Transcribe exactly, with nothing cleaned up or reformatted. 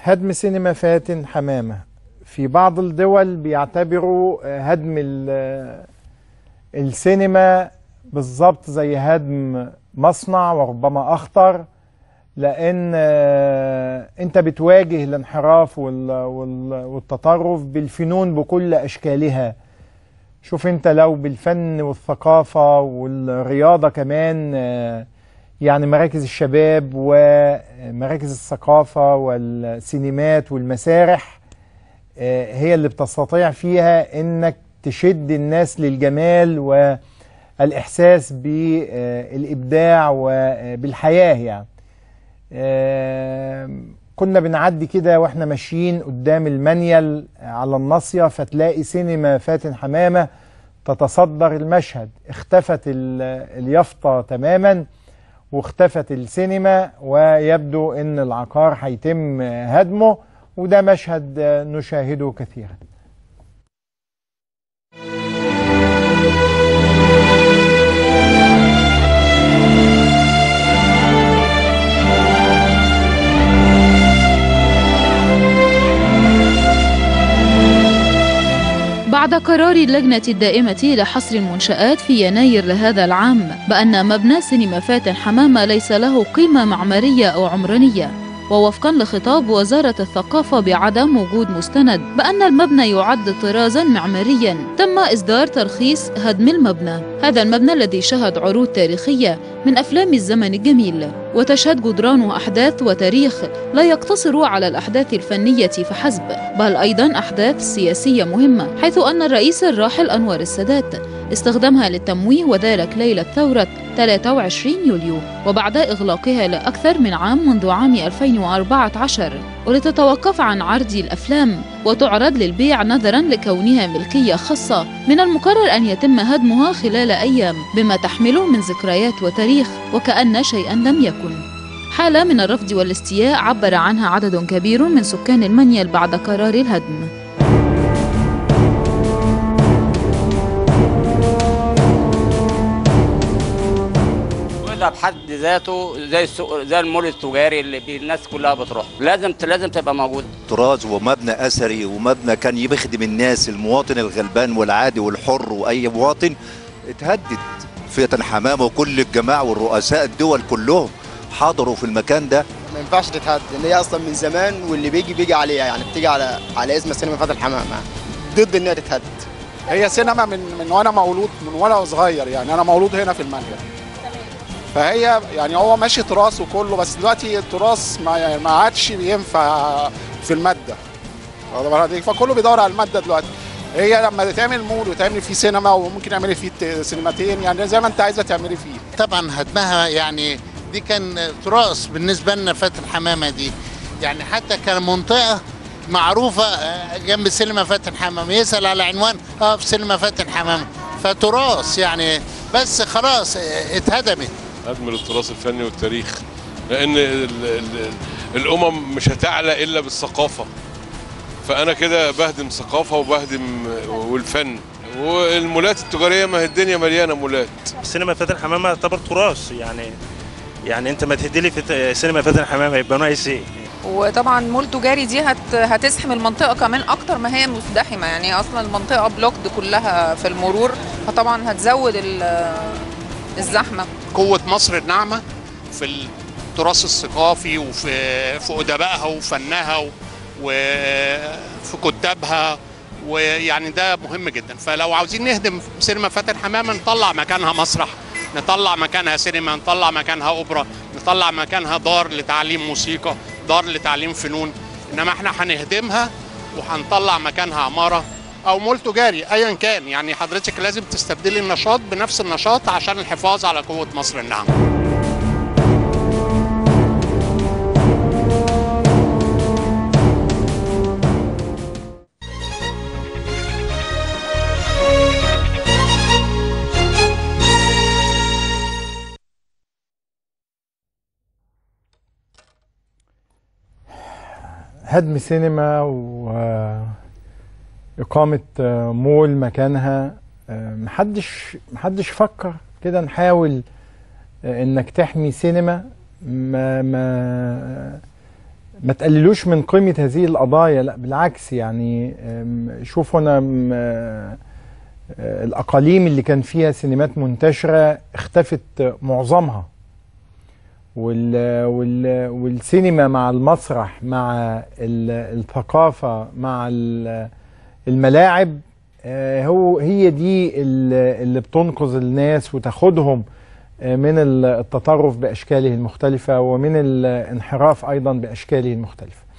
هدم سينما فاتن حمامة. في بعض الدول بيعتبروا هدم السينما بالظبط زي هدم مصنع وربما أخطر، لأن أنت بتواجه الانحراف والتطرف بالفنون بكل أشكالها. شوف أنت لو بالفن والثقافة والرياضة كمان، يعني مراكز الشباب ومراكز الثقافة والسينمات والمسارح هي اللي بتستطيع فيها انك تشد الناس للجمال والإحساس بالإبداع وبالحياة. يعني كنا بنعدي كده واحنا ماشيين قدام المنيل على الناصية، فتلاقي سينما فاتن حمامة تتصدر المشهد. اختفت اليافطة تماما واختفت السينما، ويبدو ان العقار هيتم هدمه، وده مشهد نشاهده كثيرا. بعد قرار اللجنة الدائمة لحصر المنشآت في يناير لهذا العام بأن مبنى سينما فاتن حمامة ليس له قيمة معمارية أو عمرانية، ووفقا لخطاب وزارة الثقافة بعدم وجود مستند بأن المبنى يعد طرازا معماريا، تم إصدار ترخيص هدم المبنى. هذا المبنى الذي شهد عروض تاريخية من أفلام الزمن الجميل، وتشهد جدرانه أحداث وتاريخ لا يقتصر على الأحداث الفنية فحسب، بل أيضا أحداث سياسية مهمة، حيث أن الرئيس الراحل أنور السادات استخدمها للتمويه وذلك ليلة ثورة ثلاثة وعشرين يوليو، وبعد إغلاقها لأكثر من عام منذ عام ألفين وأربعة عشر، ولتتوقف عن عرض الأفلام وتعرض للبيع نظرا لكونها ملكية خاصة، من المقرر أن يتم هدمها خلال أيام بما تحمله من ذكريات وتاريخ وكأن شيئا لم يكن. حالة من الرفض والاستياء عبر عنها عدد كبير من سكان المنيل بعد قرار الهدم. بحد ذاته زي السوق، زي المول التجاري اللي الناس كلها بتروح، لازم لازم تبقى موجوده. طراز ومبنى اثري ومبنى كان يخدم الناس، المواطن الغلبان والعادي والحر واي مواطن، اتهدد. فاتن حمامه وكل الجماعه والرؤساء الدول كلهم حضروا في المكان ده. ما ينفعش تتهد، ان هي اصلا من زمان واللي بيجي بيجي عليها، يعني بتيجي على على اسم سينما فاتن حمامه، ضد انها تتهد. هي سينما من من وانا مولود، من وانا صغير، يعني انا مولود هنا في المنيل. فهي يعني هو ماشي تراث وكله، بس دلوقتي التراث ما ما عادش بينفع في الماده، فكله بيدور على الماده دلوقتي. هي لما تعمل مول وتعمل فيه سينما وممكن تعملي فيه سينماتين، يعني زي ما انت عايزه تعملي فيه. طبعا هدمها يعني دي كان تراث بالنسبه لنا فاتن حمامه دي، يعني حتى كان منطقه معروفه جنب سينما فاتن حمامه، يسال على عنوان اه في سينما فاتن حمامه، فتراث يعني، بس خلاص اتهدمت. هدم التراث الفني والتاريخ، لان ال ال الامم مش هتعلى الا بالثقافه، فانا كده بهدم ثقافه وبهدم والفن. والمولات التجاريه، ما هي الدنيا مليانه مولات. سينما فاتن حمامه تعتبر تراث، يعني يعني انت ما تهدلي في سينما فاتن حمامه يبقى ناقص ايه؟ وطبعا مول تجاري دي هت هتزحم المنطقه كمان اكتر ما هي مزدحمه، يعني اصلا المنطقه بلوكد كلها في المرور، فطبعا هتزود الزحمه. قوه مصر الناعمه في التراث الثقافي وفي في ادبائها وفنها وفي كتابها، ويعني ده مهم جدا. فلو عاوزين نهدم سينما فاتن حمامه، نطلع مكانها مسرح، نطلع مكانها سينما، نطلع مكانها اوبرا، نطلع مكانها دار لتعليم موسيقى، دار لتعليم فنون. انما احنا هنهدمها وهنطلع مكانها عماره او مول تجاري ايا كان. يعني حضرتك لازم تستبدلي النشاط بنفس النشاط عشان الحفاظ على قوه مصر الناعمه. هدم سينما وإقامة مول مكانها، محدش محدش فكر كده نحاول انك تحمي سينما ما ما ما تقللوش من قيمة هذه القضايا، لا بالعكس. يعني شوفوا أنا الأقاليم اللي كان فيها سينمات منتشرة اختفت معظمها، وال وال والسينما مع المسرح مع الثقافة مع الملاعب هو هي دي اللي بتنقذ الناس وتاخدهم من التطرف بأشكاله المختلفة ومن الانحراف أيضا بأشكاله المختلفة.